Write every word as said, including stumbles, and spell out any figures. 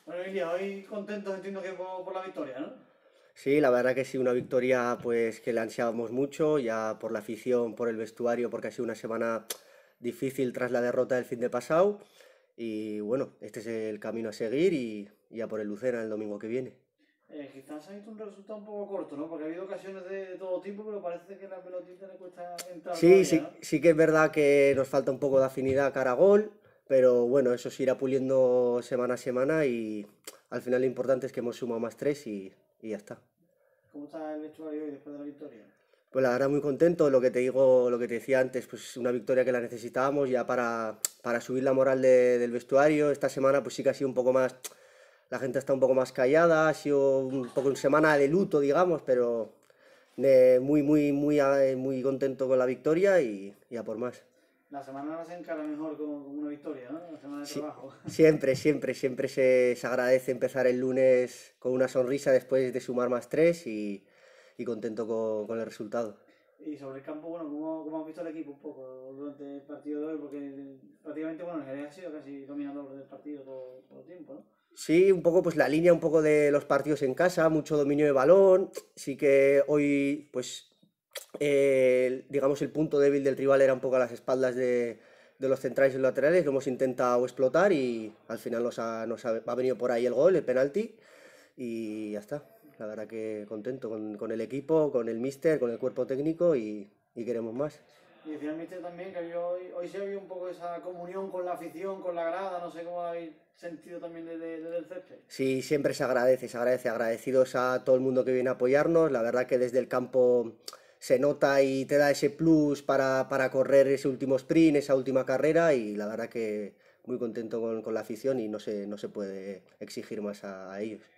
Bueno, Emilia, hoy contentos entiendo que por, por la victoria, ¿no? Sí, la verdad que sí, una victoria pues que le ansiábamos mucho, ya por la afición, por el vestuario, porque ha sido una semana difícil tras la derrota del fin de pasado. Y bueno, este es el camino a seguir y, y a por el Lucena el domingo que viene. Eh, quizás ha visto un resultado un poco corto, ¿no? Porque ha habido ocasiones de, de todo tipo, pero parece que la pelotita le cuesta entrar Sí, todavía, ¿no? sí, sí que es verdad que nos falta un poco de afinidad cara a gol, pero bueno, eso se irá puliendo semana a semana y al final lo importante es que hemos sumado más tres y, y ya está. ¿Cómo está el vestuario hoy después de la victoria? Pues la verdad muy contento, lo que te digo, lo que te decía antes, pues una victoria que la necesitábamos ya para, para subir la moral de- del vestuario. Esta semana pues sí que ha sido un poco más, la gente está un poco más callada, ha sido un poco una semana de luto, digamos, pero eh, muy, muy, muy, eh, muy contento con la victoria y, y a por más. La semana no se encara mejor con, con una victoria, ¿no? La semana de Sí, trabajo. siempre, siempre, siempre se, se agradece empezar el lunes con una sonrisa después de sumar más tres y, y contento con con el resultado. Y sobre el campo, bueno, ¿cómo, cómo has visto el equipo un poco durante el partido de hoy? Porque prácticamente, bueno, el Jerez ha sido casi dominador del partido todo, todo el tiempo, ¿no? Sí, un poco pues la línea un poco de los partidos en casa, mucho dominio de balón. Sí que hoy, pues, eh, digamos, el punto débil del rival era un poco a las espaldas de, de los centrales y los laterales. Lo hemos intentado explotar y al final nos ha, nos ha, ha venido por ahí el gol, el penalti, y ya está. La verdad que contento con, con el equipo, con el míster, con el cuerpo técnico y, y queremos más. Y decía el mister también que había hoy, hoy sí había un poco esa comunión con la afición, con la grada, no sé cómo habéis sentido también desde, desde el césped. Sí, siempre se agradece, se agradece, agradecidos a todo el mundo que viene a apoyarnos. La verdad que desde el campo se nota y te da ese plus para, para correr ese último sprint, esa última carrera y la verdad que muy contento con, con la afición y no se, no se puede exigir más a, a ellos.